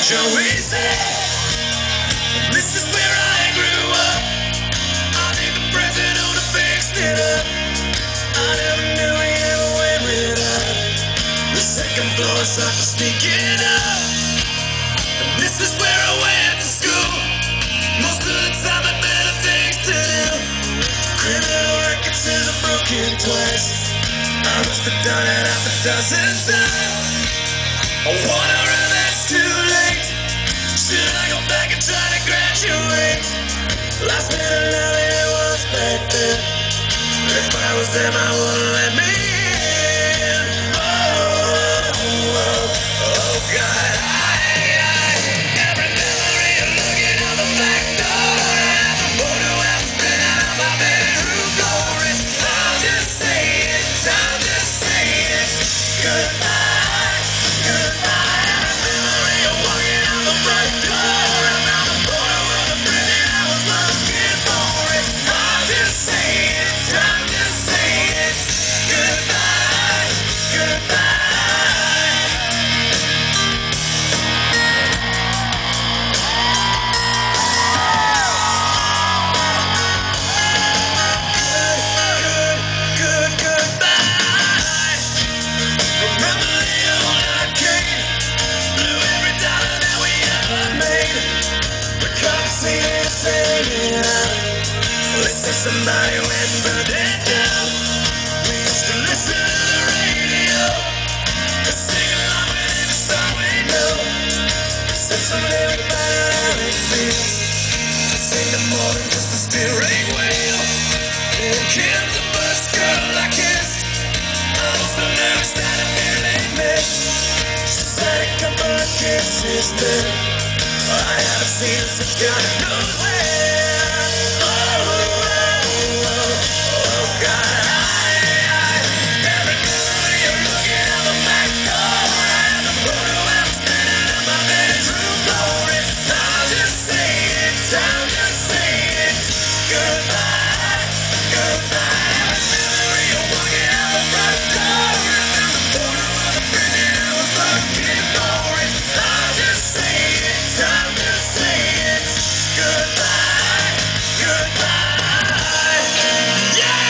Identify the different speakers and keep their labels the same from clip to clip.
Speaker 1: Joey said, this is where I grew up. I think the president would have fixed it up. I never knew he ever went without. The second floor started sneaking up. And this is where I went to school. Most of the time I had better things to do. Criminal record says I'm broken twice. I must have done it half a dozen times. I wonder if that's too late. Should I go back and try to graduate? Life's better now than it was back then. If I was them, I wouldn't let me in. Oh, God. Every memory of looking out the back door. And the photo I've been out of my bedroom door. I'll just say it, I'll just say it. Goodbye, goodbye. Every memory of walking out the front door. And now the photo of the present I was looking for. I'll just say it, I'll just say it. Goodbye, goodbye. Goodbye. Remember the old arcade? Blew every dollar that we ever made. The cops see it singing out. They say somebody went and burned it down. We used to listen to the radio and sing along with every song we know. Said someday we'd find out how it feels to sing to more than just a steering wheel. And Kim's the first girl I kissed. I was so nervous that I nearly missed. She said a couple of kisses then. I haven't seen her since God knows when. Oh, God. Every memory of looking out the back door. And the photo I'm spinning in my bedroom floor. I'll just say it, I'll just say it. Goodbye, goodbye. Every memory of walking out the front door. And the photo of the present I was looking for. I'll just say it, I'll just say it. Goodbye, goodbye. Yeah!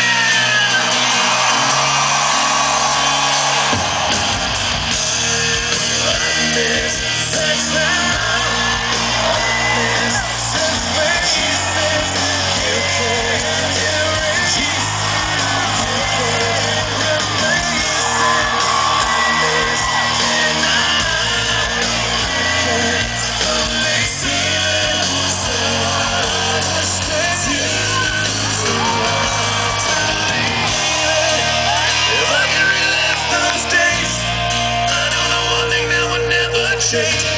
Speaker 1: I miss sex now. I miss sex faces. You can't erase. You can't replace it. I miss tonight. Can't only see it. So hard to stay. So hard to leave it. If I could relive those days, I know the one thing that would never change.